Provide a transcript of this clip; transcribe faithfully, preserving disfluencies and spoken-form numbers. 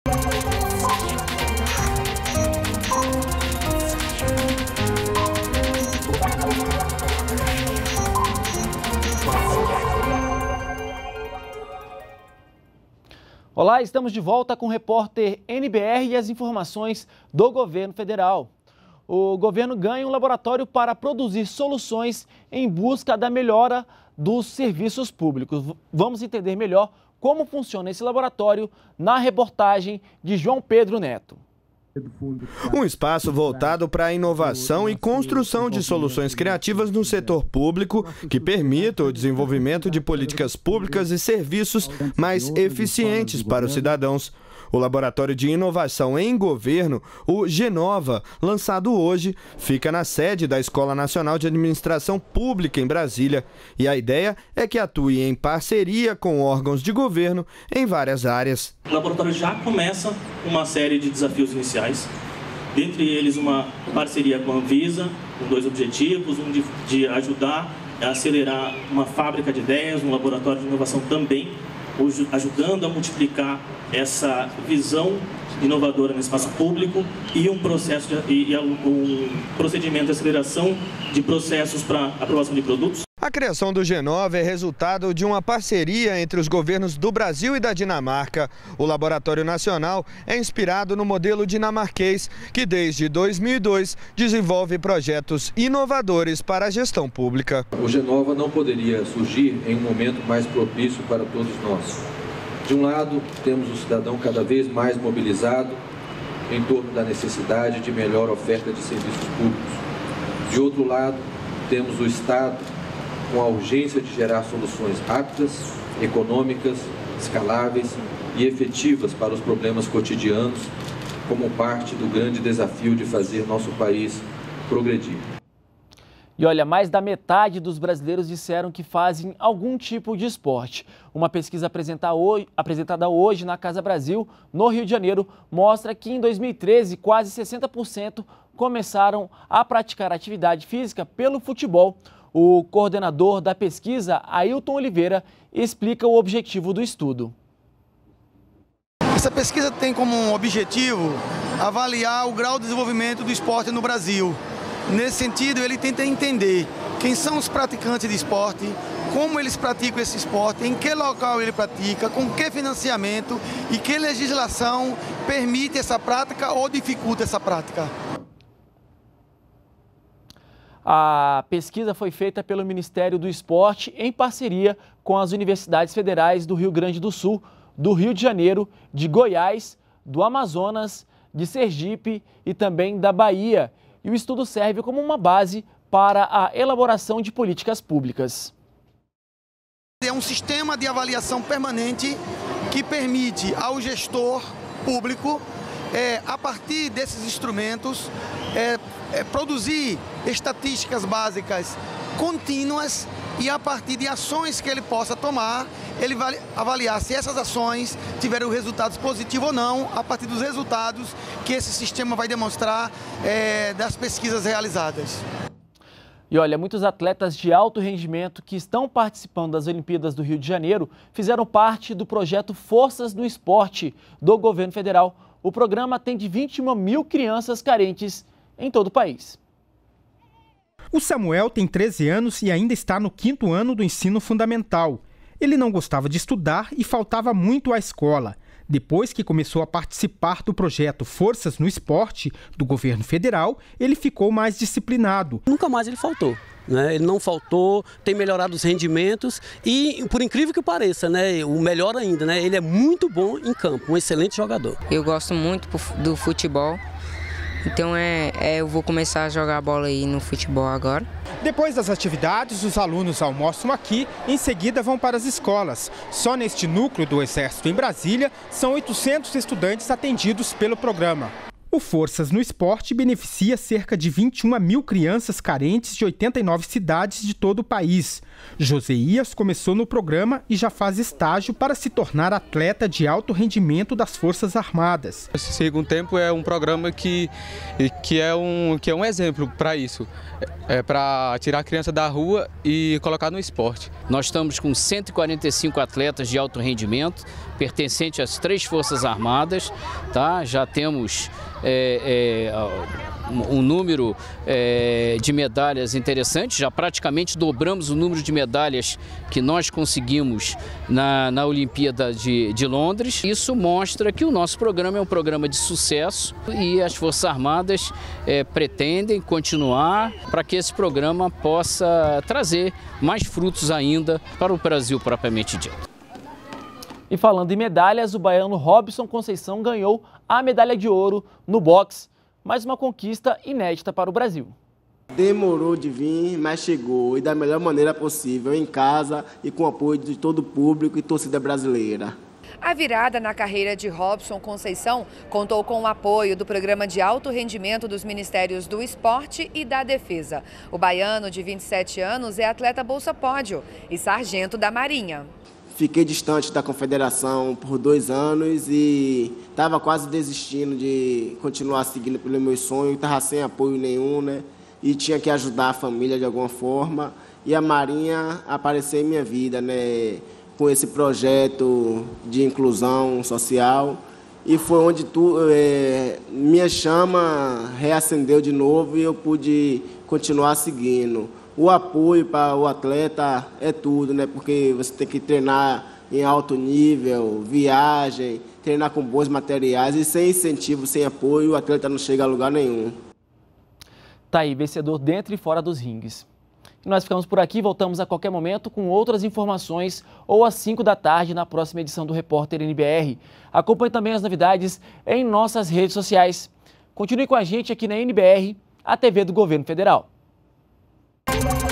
Olá, estamos de volta com o repórter N B R e as informações do governo federal. O governo ganha um laboratório para produzir soluções em busca da melhora dos serviços públicos. Vamos entender melhor como funciona esse laboratório na reportagem de João Pedro Neto. Um espaço voltado para a inovação e construção de soluções criativas no setor público que permita o desenvolvimento de políticas públicas e serviços mais eficientes para os cidadãos. O Laboratório de Inovação em Governo, o Genova, lançado hoje, fica na sede da Escola Nacional de Administração Pública em Brasília. E a ideia é que atue em parceria com órgãos de governo em várias áreas. O laboratório já começa uma série de desafios iniciais, dentre eles uma parceria com a Anvisa, com dois objetivos, um de, de ajudar a acelerar uma fábrica de ideias, um laboratório de inovação também, ajudando a multiplicar essa visão inovadora no espaço público e um processo de, e, e um procedimento de aceleração de processos para aprovação de produtos. A criação do Genova é resultado de uma parceria entre os governos do Brasil e da Dinamarca. O Laboratório Nacional é inspirado no modelo dinamarquês, que desde dois mil e dois desenvolve projetos inovadores para a gestão pública. O Genova não poderia surgir em um momento mais propício para todos nós. De um lado, temos o cidadão cada vez mais mobilizado em torno da necessidade de melhor oferta de serviços públicos. De outro lado, temos o Estado com a urgência de gerar soluções rápidas, econômicas, escaláveis e efetivas para os problemas cotidianos, como parte do grande desafio de fazer nosso país progredir. E olha, mais da metade dos brasileiros disseram que fazem algum tipo de esporte. Uma pesquisa apresentada hoje na Casa Brasil, no Rio de Janeiro, mostra que em dois mil e treze, quase sessenta por cento começaram a praticar atividade física pelo futebol. O coordenador da pesquisa, Ailton Oliveira, explica o objetivo do estudo. Essa pesquisa tem como objetivo avaliar o grau de desenvolvimento do esporte no Brasil. Nesse sentido, ele tenta entender quem são os praticantes de esporte, como eles praticam esse esporte, em que local ele pratica, com que financiamento e que legislação permite essa prática ou dificulta essa prática. A pesquisa foi feita pelo Ministério do Esporte em parceria com as universidades federais do Rio Grande do Sul, do Rio de Janeiro, de Goiás, do Amazonas, de Sergipe e também da Bahia. E o estudo serve como uma base para a elaboração de políticas públicas. É um sistema de avaliação permanente que permite ao gestor público, é, a partir desses instrumentos, é, é, produzir estatísticas básicas contínuas e a partir de ações que ele possa tomar, ele vai avaliar se essas ações tiveram resultados positivos ou não, a partir dos resultados que esse sistema vai demonstrar é, das pesquisas realizadas. E olha, muitos atletas de alto rendimento que estão participando das Olimpíadas do Rio de Janeiro fizeram parte do projeto Forças no Esporte do governo federal. O programa atende vinte e uma mil crianças carentes em todo o país. O Samuel tem treze anos e ainda está no quinto ano do ensino fundamental. Ele não gostava de estudar e faltava muito à escola. Depois que começou a participar do projeto Forças no Esporte do governo federal, ele ficou mais disciplinado. Nunca mais ele faltou. Né? Ele não faltou, tem melhorado os rendimentos e, por incrível que pareça, né, o melhor ainda, né, ele é muito bom em campo, um excelente jogador. Eu gosto muito do futebol, então é, é, eu vou começar a jogar bola aí no futebol agora. Depois das atividades, os alunos almoçam aqui e em seguida vão para as escolas. Só neste núcleo do Exército em Brasília, são oitocentos estudantes atendidos pelo programa. O Forças no Esporte beneficia cerca de vinte e uma mil crianças carentes de oitenta e nove cidades de todo o país. Joseias começou no programa e já faz estágio para se tornar atleta de alto rendimento das Forças Armadas. Esse Segundo Tempo é um programa que, que, é, um, que é um exemplo para isso. É para tirar a criança da rua e colocar no esporte. Nós estamos com cento e quarenta e cinco atletas de alto rendimento, pertencentes às três Forças Armadas, tá? Já temos é, é, um número é, de medalhas interessantes, já praticamente dobramos o número de medalhas que nós conseguimos na, na Olimpíada de, de Londres. Isso mostra que o nosso programa é um programa de sucesso e as Forças Armadas é, pretendem continuar para que esse programa possa trazer mais frutos ainda para o Brasil propriamente dito. E falando em medalhas, o baiano Robson Conceição ganhou a medalha de ouro no boxe, mais uma conquista inédita para o Brasil. Demorou de vir, mas chegou e da melhor maneira possível, em casa e com o apoio de todo o público e torcida brasileira. A virada na carreira de Robson Conceição contou com o apoio do Programa de Alto Rendimento dos Ministérios do Esporte e da Defesa. O baiano, de vinte e sete anos, é atleta Bolsa Pódio e sargento da Marinha. Fiquei distante da confederação por dois anos e estava quase desistindo de continuar seguindo pelo meu sonho, estava sem apoio nenhum, né? E tinha que ajudar a família de alguma forma. E a Marinha apareceu em minha vida, né? Com esse projeto de inclusão social. E foi onde tu, é, minha chama reacendeu de novo e eu pude continuar seguindo. O apoio para o atleta é tudo, né? Porque você tem que treinar em alto nível, viagem, treinar com bons materiais e sem incentivo, sem apoio, o atleta não chega a lugar nenhum. Tá aí, vencedor dentro e fora dos ringues. E nós ficamos por aqui, voltamos a qualquer momento com outras informações ou às cinco da tarde na próxima edição do Repórter N B R. Acompanhe também as novidades em nossas redes sociais. Continue com a gente aqui na N B R, a T V do Governo Federal.